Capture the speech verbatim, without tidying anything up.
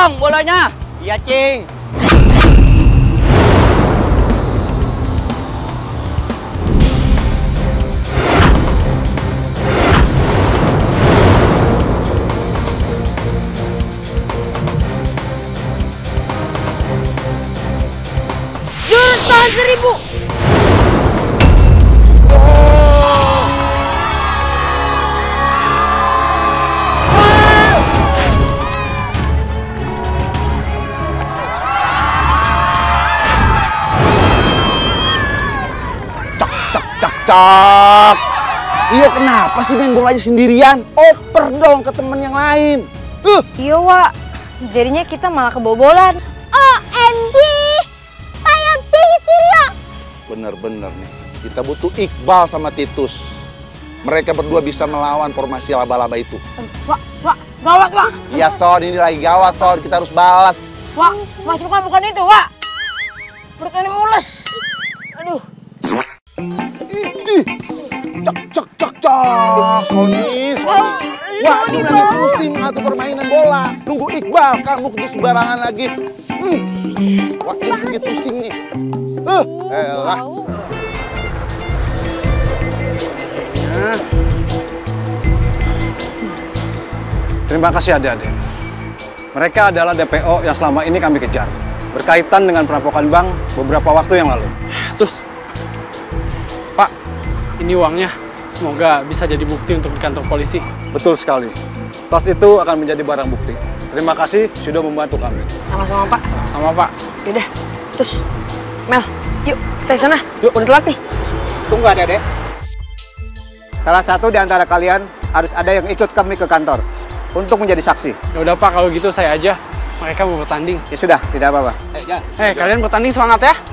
dong bolanya. Iya, Cing. Jurus tahan seribu. Cak. Iya, kenapa sih main bola aja sendirian? Oper dong ke temen yang lain. Uh. Iya, Wak. Jadinya kita malah kebobolan. O M G! Payah bingit sih, Rio. Bener-bener nih. Kita butuh Iqbal sama Titus. Mereka berdua bisa melawan formasi laba-laba itu. Wak, Wak, gawat, Wak. Iya, Son. Ini lagi gawat, Son. Kita harus balas. Wak, masukan bukan itu, Wak. Perut ini mules. Aduh. Idih. Cak, cak, cak, cak. Sony, Sony. Wah, ini lagi pusing mengatur permainan bola. Nunggu Iqbal, kamu kudu sembarangan lagi. Hmm. Wah, ini sedikit pusing nih. Uh, elah. Nah. Terima kasih adik-adik. Mereka adalah D P O yang selama ini kami kejar. Berkaitan dengan perampokan bank beberapa waktu yang lalu. Terus, Pak, ini uangnya. Semoga bisa jadi bukti untuk di kantor polisi. Betul sekali. Tas itu akan menjadi barang bukti. Terima kasih sudah membantu kami. Sama-sama, Pak. Sama Pak. Yaudah, terus Mel, yuk kita ke sana. Yuk, udah telat nih. Tunggu adik-adik. Salah satu di antara kalian harus ada yang ikut kami ke kantor untuk menjadi saksi. Ya udah Pak, kalau gitu saya aja. Mereka mau bertanding. Ya sudah, tidak apa-apa. Eh, kalian bertanding semangat ya.